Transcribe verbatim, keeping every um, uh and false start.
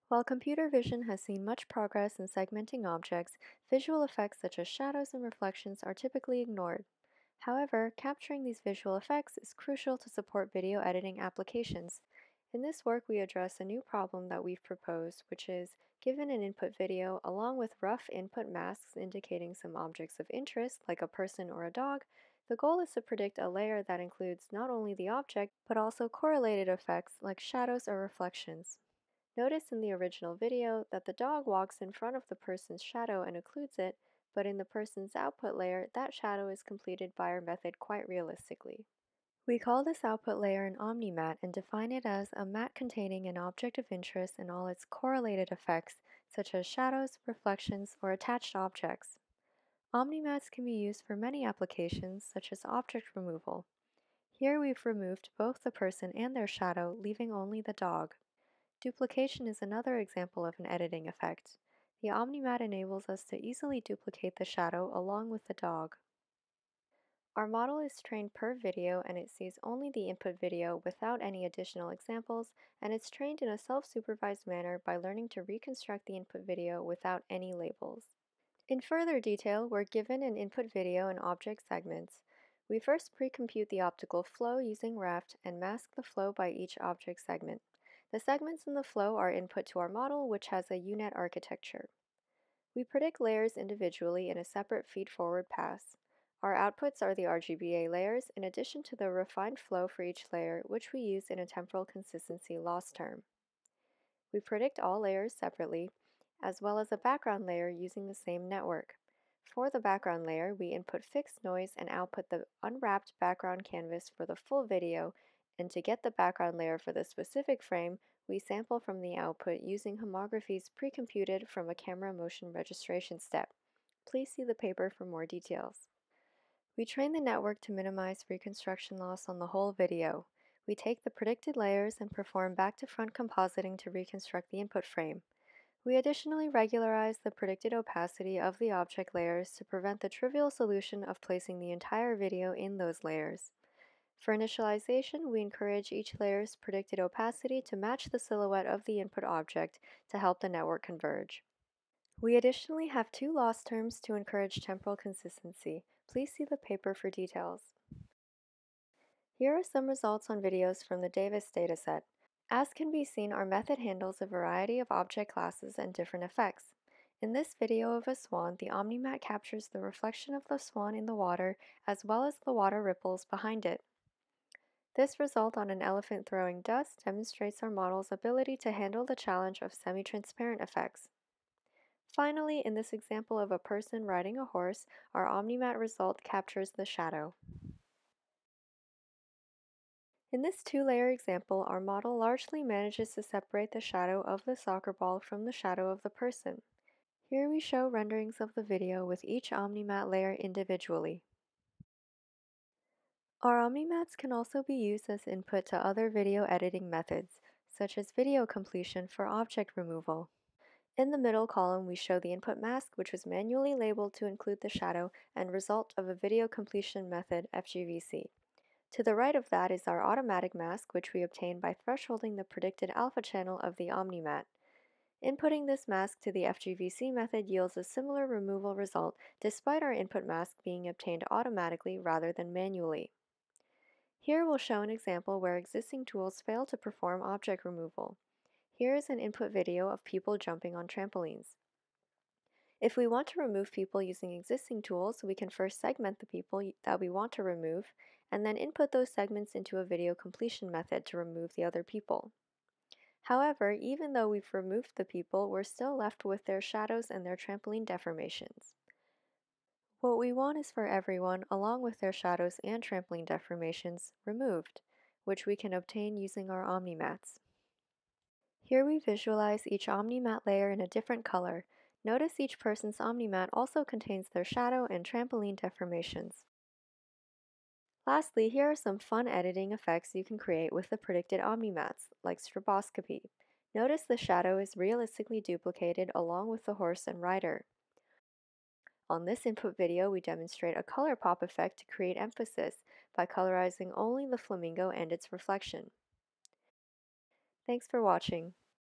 While computer vision has seen much progress in segmenting objects, visual effects such as shadows and reflections are typically ignored. However, capturing these visual effects is crucial to support video editing applications. In this work, we address a new problem that we've proposed, which is, given an input video along with rough input masks indicating some objects of interest, like a person or a dog, the goal is to predict a layer that includes not only the object, but also correlated effects like shadows or reflections. Notice in the original video that the dog walks in front of the person's shadow and occludes it, but in the person's output layer, that shadow is completed by our method quite realistically. We call this output layer an Omnimatte and define it as a matte containing an object of interest and all its correlated effects, such as shadows, reflections, or attached objects. Omnimattes can be used for many applications, such as object removal. Here we've removed both the person and their shadow, leaving only the dog. Duplication is another example of an editing effect. The Omnimatte enables us to easily duplicate the shadow along with the dog. Our model is trained per video and it sees only the input video without any additional examples, and it's trained in a self-supervised manner by learning to reconstruct the input video without any labels. In further detail, we're given an input video and object segments. We first pre-compute the optical flow using R E F T and mask the flow by each object segment. The segments in the flow are input to our model, which has a U net architecture. We predict layers individually in a separate feed-forward pass. Our outputs are the R G B A layers, in addition to the refined flow for each layer, which we use in a temporal consistency loss term. We predict all layers separately, as well as a background layer using the same network. For the background layer, we input fixed noise and output the unwrapped background canvas for the full video, and to get the background layer for the specific frame, we sample from the output using homographies pre-computed from a camera motion registration step. Please see the paper for more details. We train the network to minimize reconstruction loss on the whole video. We take the predicted layers and perform back-to-front compositing to reconstruct the input frame. We additionally regularize the predicted opacity of the object layers to prevent the trivial solution of placing the entire video in those layers. For initialization, we encourage each layer's predicted opacity to match the silhouette of the input object to help the network converge. We additionally have two loss terms to encourage temporal consistency. Please see the paper for details. Here are some results on videos from the Davis dataset. As can be seen, our method handles a variety of object classes and different effects. In this video of a swan, the Omnimatte captures the reflection of the swan in the water as well as the water ripples behind it. This result on an elephant throwing dust demonstrates our model's ability to handle the challenge of semi-transparent effects. Finally, in this example of a person riding a horse, our Omnimatte result captures the shadow. In this two-layer example, our model largely manages to separate the shadow of the soccer ball from the shadow of the person. Here we show renderings of the video with each Omnimatte layer individually. Our Omnimattes can also be used as input to other video editing methods, such as video completion for object removal. In the middle column, we show the input mask, which was manually labeled to include the shadow, and result of a video completion method, F G V C. To the right of that is our automatic mask, which we obtain by thresholding the predicted alpha channel of the Omnimatte. Inputting this mask to the F G V C method yields a similar removal result, despite our input mask being obtained automatically rather than manually. Here we'll show an example where existing tools fail to perform object removal. Here is an input video of people jumping on trampolines. If we want to remove people using existing tools, we can first segment the people that we want to remove, and then input those segments into a video completion method to remove the other people. However, even though we've removed the people, we're still left with their shadows and their trampoline deformations. What we want is for everyone, along with their shadows and trampoline deformations, removed, which we can obtain using our Omnimattes. Here we visualize each Omnimatte layer in a different color. Notice each person's Omnimatte also contains their shadow and trampoline deformations. Lastly, here are some fun editing effects you can create with the predicted Omnimattes, like stroboscopy. Notice the shadow is realistically duplicated along with the horse and rider. On this input video, we demonstrate a color pop effect to create emphasis by colorizing only the flamingo and its reflection. Thanks for watching.